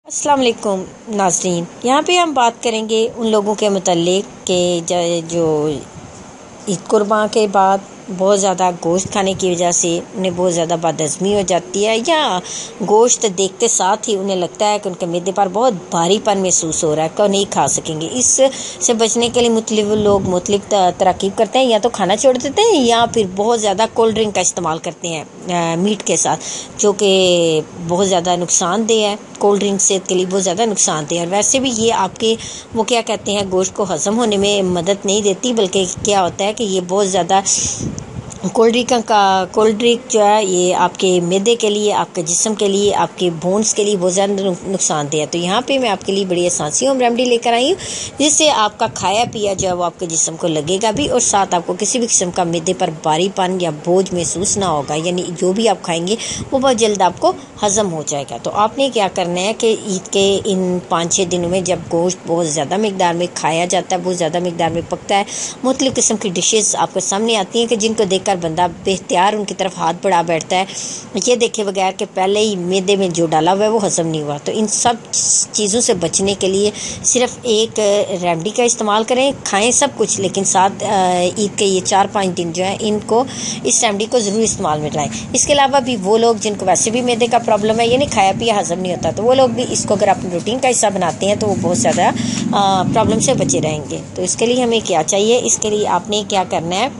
अस्सलाम वालेकुम नाज़रीन। यहाँ पे हम बात करेंगे उन लोगों के मुताल्लिक के जो ईद कुर्बान के बाद बहुत ज़्यादा गोश्त खाने की वजह से उन्हें बहुत ज़्यादा बदहज़मी हो जाती है, या गोश्त देखते साथ ही उन्हें लगता है कि उनके मैदे पर बहुत भारीपन महसूस हो रहा है, कि नहीं खा सकेंगे। इससे बचने के लिए मुख्तलिफ लोग मुख्तलिफ तरकीब करते हैं, या तो खाना छोड़ देते हैं या फिर बहुत ज़्यादा कोल्ड ड्रिंक का इस्तेमाल करते हैं मीट के साथ, जो कि बहुत ज़्यादा नुकसानदेह है। कोल्ड ड्रिंक सेहत के लिए बहुत ज़्यादा नुकसानदेह है। और वैसे भी ये आपके वो क्या कहते हैं, गोश्त को हज़म होने में मदद नहीं देती, बल्कि क्या होता है कि ये बहुत ज़्यादा कोल्ड ड्रिंक जो है ये आपके मैदे के लिए, आपके जिस्म के लिए, आपके बोन्स के लिए बहुत ज़्यादा नुकसानदेह है। तो यहाँ पे मैं आपके लिए बड़ी आसान सी होम रेमेडी लेकर आई हूँ, जिससे आपका खाया पिया जो है वो आपके जिस्म को लगेगा भी, और साथ आपको किसी भी किस्म का मैदे पर भारीपन या बोझ महसूस ना होगा। यानी जो भी आप खाएंगे वो बहुत जल्द आपको हज़म हो जाएगा। तो आपने क्या करना है कि ईद के इन 5-6 दिनों में जब गोश्त बहुत ज़्यादा मकदार में खाया जाता है, बहुत ज़्यादा मकदार में पकता है, मुख्तलिफ़ किस्म की डिशेस आपके सामने आती हैं कि जिनको देखकर बंदा बेख्तियार उनकी तरफ हाथ बढ़ा बैठता है, ये देखे बगैर कि पहले ही मैदे में जो डाला हुआ है वो हज़म नहीं हुआ। तो इन सब चीज़ों से बचने के लिए सिर्फ एक रेमेडी का इस्तेमाल करें, खाएं सब कुछ, लेकिन साथ ईद के ये 4-5 दिन जो है इनको इस रेमेडी को ज़रूर इस्तेमाल में लाएं। इसके अलावा भी वो लोग जिनको वैसे भी मैदे का प्रॉब्लम है, यानी खाया पिया हज़म नहीं होता, तो वो लोग भी इसको अगर अपने रूटीन का हिस्सा बनाते हैं तो वो बहुत ज़्यादा प्रॉब्लम से बचे रहेंगे। तो इसके लिए हमें क्या चाहिए, इसके लिए आपने क्या करना है,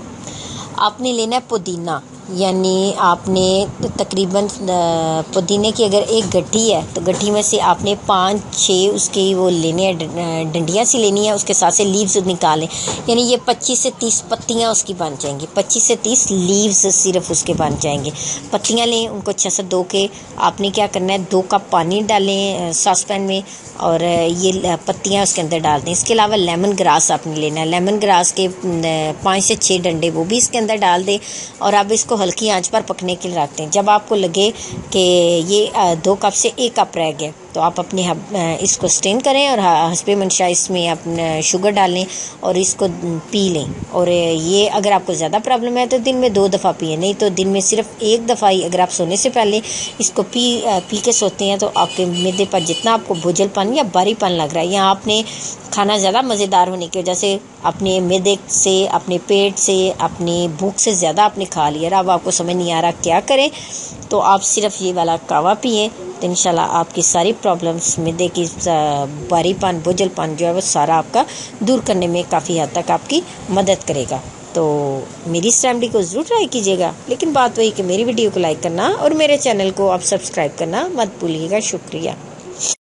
आपने लेना है पुदीना। यानी आपने तकरीबन पुदीने की अगर एक गड्ढी है तो गड्ढी में से आपने 5-6 उसकी वो लेने हैं, डंडियाँ सी लेनी है, उसके साथ से लीव्स निकालें। यानी ये 25 से 30 पत्तियाँ उसकी बन जाएंगी, 25 से 30 लीव्स सिर्फ उसके बन जाएंगे। पत्तियाँ लें, उनको अच्छा से धो के आपने क्या करना है, 2 कप पानी डालें सॉसपैन में, और ये पत्तियाँ उसके अंदर डाल दें। इसके अलावा लेमन ग्रास आपने लेना है, लेमन ग्रास के 5 से 6 डंडे वो भी इसके अंदर डाल दें, और अब इसको हल्की आंच पर पकने के लिए रखते हैं। जब आपको लगे कि ये 2 कप से 1 कप रह गया, तो आप अपने इसको स्ट्रेन करें और हस्बे मंशा इसमें अपने शुगर डालें और इसको पी लें। और ये अगर आपको ज़्यादा प्रॉब्लम है तो दिन में 2 दफ़ा पिए, नहीं तो दिन में सिर्फ 1 दफ़ा ही अगर आप सोने से पहले इसको पी के सोते हैं, तो आपके मैदे पर जितना आपको बोझलपन या भारीपन लग रहा है, या आपने खाना ज़्यादा मज़ेदार होने की वजह से अपने मैदे से, अपने पेट से, अपनी भूख से ज़्यादा आपने खा लिया, अब आपको समझ नहीं आ रहा क्या करें, तो आप सिर्फ ये वाला कावा पिए, तो इंशाल्लाह आपकी सारी प्रॉब्लम्स, मैदे की भारीपन, बोझलपन जो है वो सारा आपका दूर करने में काफ़ी हद तक आपकी मदद करेगा। तो मेरी इस रेमेडी को ज़रूर ट्राई कीजिएगा, लेकिन बात वही कि मेरी वीडियो को लाइक करना और मेरे चैनल को आप सब्सक्राइब करना मत भूलिएगा। शुक्रिया।